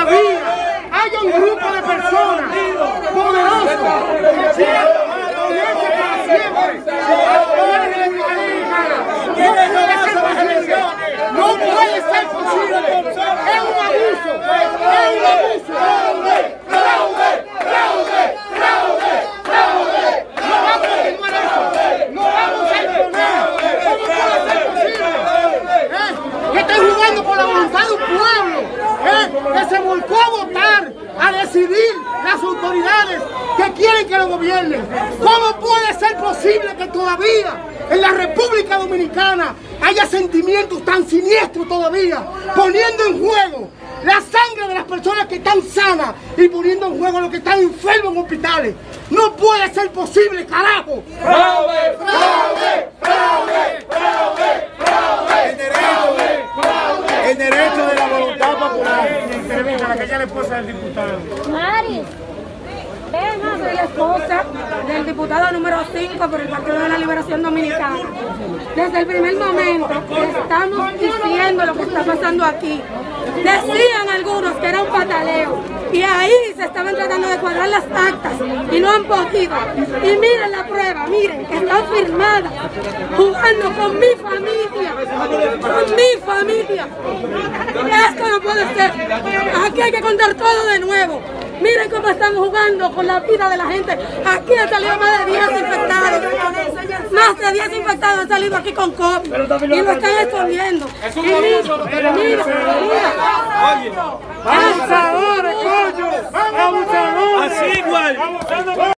todavía haya un grupo de personas poderosas que quieran ponerse para siempre al poder de la Dominicana. No puede ser posible. Es un abuso. Es un abuso. ¡Fraude! ¡Fraude! ¡Fraude! ¡Fraude! ¡Fraude! No vamos a continuar eso. No vamos a imponer. ¿Cómo puede ser posible? Que estén jugando por la voluntad de un pueblo que se volcó a votar, a decidir las autoridades que quieren que lo gobiernen. ¿Cómo puede ser posible que todavía en la República Dominicana haya sentimientos tan siniestros todavía, poniendo en juego la sangre de las personas que están sanas y poniendo en juego a los que están enfermos en hospitales? No puede ser posible, carajo. ¡Fraude! ¡Fraude! ¡Fraude! ¡Fraude! ¡Fraude! El derecho de la voluntad popular. La que ella es la esposa del diputado. Mari, Soy la esposa del diputado número 5 por el Partido de la Liberación Dominicana. Desde el primer momento estamos diciendo lo que está pasando aquí. Decían algunos que era un pataleo y ahí se estaban tratando de cuadrar las actas y no han podido. Y miren la prueba, miren, están firmadas, jugando con mi familia, con mi familia. Esto no puede ser. Aquí hay que contar todo de nuevo. Miren cómo están jugando con la vida de la gente. Aquí han salido más de 10 infectados. Más de 10 infectados han salido aquí con COVID. Y lo están escondiendo. Mira. ¡Abusadores, coño! ¡Abusadores! Así igual.